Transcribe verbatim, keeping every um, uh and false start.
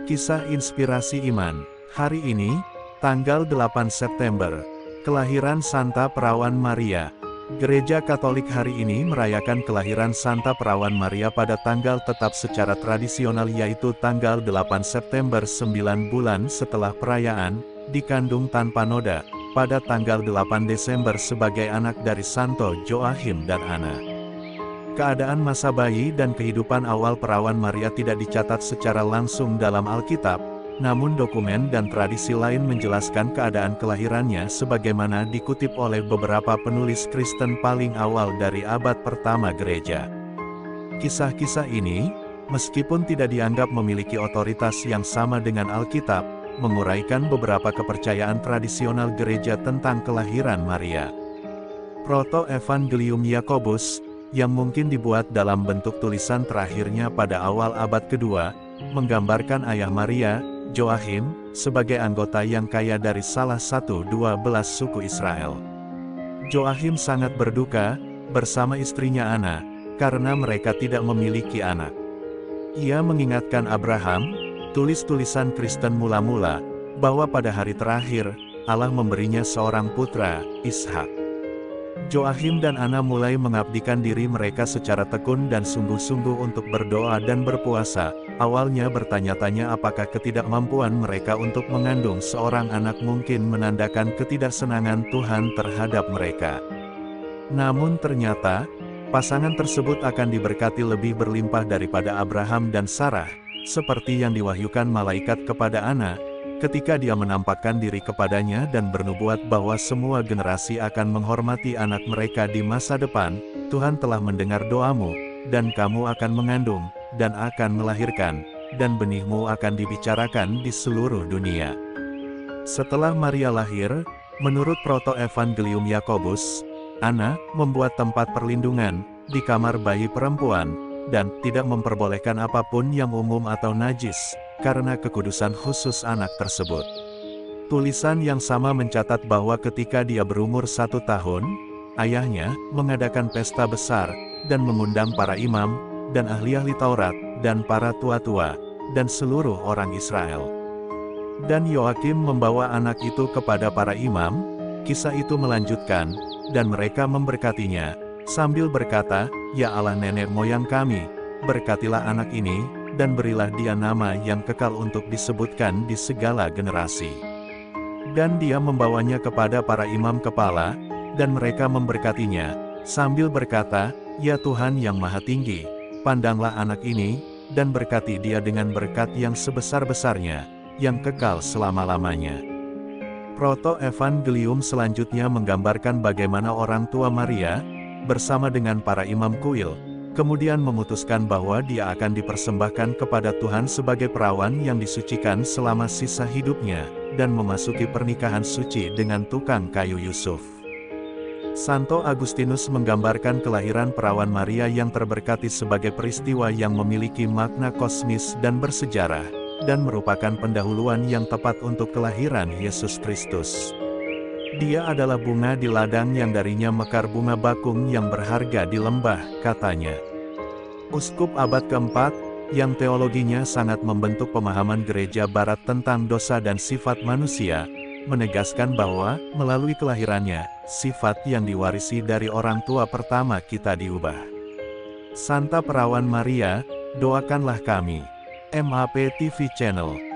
Kisah Inspirasi Iman. Hari ini, tanggal delapan September, kelahiran Santa Perawan Maria. Gereja Katolik hari ini merayakan kelahiran Santa Perawan Maria pada tanggal tetap secara tradisional, yaitu tanggal delapan September, sembilan bulan setelah perayaan, dikandung tanpa noda, pada tanggal delapan Desember sebagai anak dari Santo Joachim dan Anna. Keadaan masa bayi dan kehidupan awal Perawan Maria tidak dicatat secara langsung dalam Alkitab, namun dokumen dan tradisi lain menjelaskan keadaan kelahirannya sebagaimana dikutip oleh beberapa penulis Kristen paling awal dari abad pertama gereja. Kisah-kisah ini, meskipun tidak dianggap memiliki otoritas yang sama dengan Alkitab, menguraikan beberapa kepercayaan tradisional gereja tentang kelahiran Maria. Proto-Evangelium Yakobus, yang mungkin dibuat dalam bentuk tulisan terakhirnya pada awal abad kedua, menggambarkan ayah Maria, Joachim, sebagai anggota yang kaya dari salah satu dua belas suku Israel. Joachim sangat berduka, bersama istrinya Anna, karena mereka tidak memiliki anak. Ia mengingatkan Abraham, tulis-tulisan Kristen mula-mula, bahwa pada hari terakhir, Allah memberinya seorang putra, Ishak. Joachim dan Anna mulai mengabdikan diri mereka secara tekun dan sungguh-sungguh untuk berdoa dan berpuasa. Awalnya bertanya-tanya apakah ketidakmampuan mereka untuk mengandung seorang anak mungkin menandakan ketidaksenangan Tuhan terhadap mereka. Namun ternyata, pasangan tersebut akan diberkati lebih berlimpah daripada Abraham dan Sarah, seperti yang diwahyukan malaikat kepada Anna, ketika dia menampakkan diri kepadanya dan bernubuat bahwa semua generasi akan menghormati anak mereka di masa depan. Tuhan telah mendengar doamu, dan kamu akan mengandung, dan akan melahirkan, dan benihmu akan dibicarakan di seluruh dunia. Setelah Maria lahir, menurut Proto-Evangelium Yakobus, Anna membuat tempat perlindungan di kamar bayi perempuan, dan tidak memperbolehkan apapun yang umum atau najis, karena kekudusan khusus anak tersebut. Tulisan yang sama mencatat bahwa ketika dia berumur satu tahun, ayahnya mengadakan pesta besar, dan mengundang para imam, dan ahli-ahli Taurat, dan para tua-tua, dan seluruh orang Israel. Dan Yoakim membawa anak itu kepada para imam. Kisah itu melanjutkan, dan mereka memberkatinya, sambil berkata, "Ya Allah nenek moyang kami, berkatilah anak ini, dan berilah dia nama yang kekal untuk disebutkan di segala generasi." Dan dia membawanya kepada para imam kepala, dan mereka memberkatinya, sambil berkata, "Ya Tuhan yang Maha Tinggi, pandanglah anak ini, dan berkati dia dengan berkat yang sebesar-besarnya, yang kekal selama-lamanya." Proto-Evangelium selanjutnya menggambarkan bagaimana orang tua Maria, bersama dengan para imam kuil, kemudian memutuskan bahwa dia akan dipersembahkan kepada Tuhan sebagai perawan yang disucikan selama sisa hidupnya, dan memasuki pernikahan suci dengan tukang kayu Yusuf. Santo Agustinus menggambarkan kelahiran Perawan Maria yang terberkati sebagai peristiwa yang memiliki makna kosmis dan bersejarah, dan merupakan pendahuluan yang tepat untuk kelahiran Yesus Kristus. Dia adalah bunga di ladang yang darinya mekar bunga bakung yang berharga di lembah, katanya. Uskup abad keempat, yang teologinya sangat membentuk pemahaman gereja barat tentang dosa dan sifat manusia, menegaskan bahwa, melalui kelahirannya, sifat yang diwarisi dari orang tua pertama kita diubah. Santa Perawan Maria, doakanlah kami. M A P T V Channel.